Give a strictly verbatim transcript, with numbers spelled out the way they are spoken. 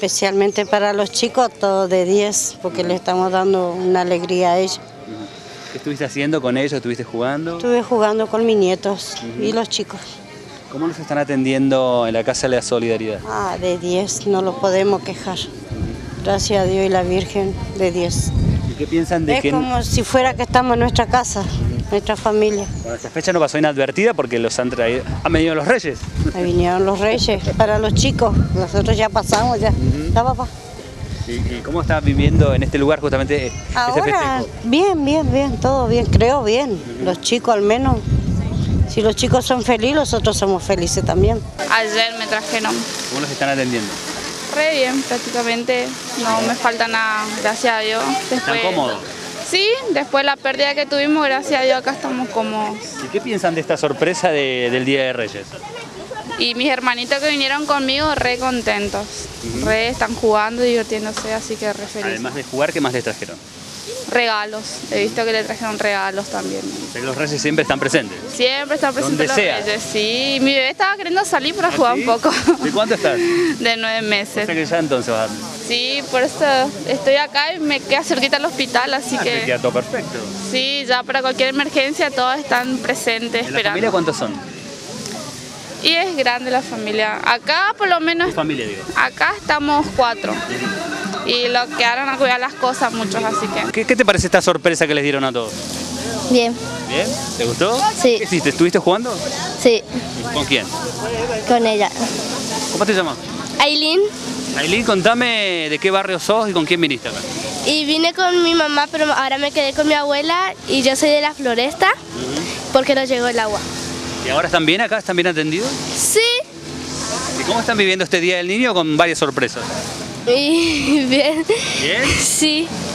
especialmente para los chicos, todo de diez, porque le estamos dando una alegría a ellos. ¿Qué estuviste haciendo con ellos? ¿Estuviste jugando? Estuve jugando con mis nietos uh-huh. y los chicos. ¿Cómo los están atendiendo en la Casa de la Solidaridad? Ah, de diez, no lo podemos quejar. Gracias a Dios y la Virgen, de diez. ¿Y qué piensan de es que...? Es como si fuera que estamos en nuestra casa, nuestra familia. Bueno, esta fecha no pasó inadvertida porque los han traído... ¿Han venido los Reyes? Ahí vinieron los Reyes, para los chicos. Nosotros ya pasamos, ya. Uh-huh. ¿Está, papá? ¿Y, ¿Y cómo estás viviendo en este lugar justamente ahora, ese festejo? Bien, bien, bien, todo bien, creo bien. Uh-huh. Los chicos al menos, si los chicos son felices, nosotros somos felices también. Ayer me trajeron. ¿Cómo los están atendiendo? Re bien, prácticamente, no me falta nada, gracias a Dios. Después, ¿están cómodos? Sí, después de la pérdida que tuvimos, gracias a Dios acá estamos cómodos. ¿Y qué piensan de esta sorpresa de, del Día de Reyes? Y mis hermanitos que vinieron conmigo, re contentos, uh-huh. re están jugando, divirtiéndose, así que re felices. Además de jugar, ¿qué más les trajeron? Regalos, he visto que le trajeron regalos también. Pero los Reyes siempre están presentes. Siempre están presentes los sea. Reyes, sí. Mi bebé estaba queriendo salir para ¿Ah, jugar sí? un poco. ¿De cuánto estás? De nueve meses. O sea que ya entonces vas a... Sí, por eso estoy acá y me queda cerquita al hospital, así ah, que... te queda todo perfecto. Sí, ya para cualquier emergencia todos están presentes, ¿En esperando. la familia cuántos son? Y es grande la familia. Acá por lo menos... ¿Tu familia, digo? Acá estamos cuatro. Y lo quedaron a cuidar las cosas muchos, así que... ¿Qué, qué te parece esta sorpresa que les dieron a todos? Bien. ¿Bien? ¿Te gustó? Sí. ¿Qué hiciste? ¿Estuviste jugando? Sí. ¿Con quién? Con ella. ¿Cómo te llamas? Aileen. Aileen, contame de qué barrio sos y con quién viniste acá. Y vine con mi mamá, pero ahora me quedé con mi abuela y yo soy de la Floresta uh-huh. porque nos llegó el agua. ¿Y ahora están bien acá? ¿Están bien atendidos? Sí. ¿Y cómo están viviendo este Día del Niño con varias sorpresas? Y bien. ¿Bien? Sí.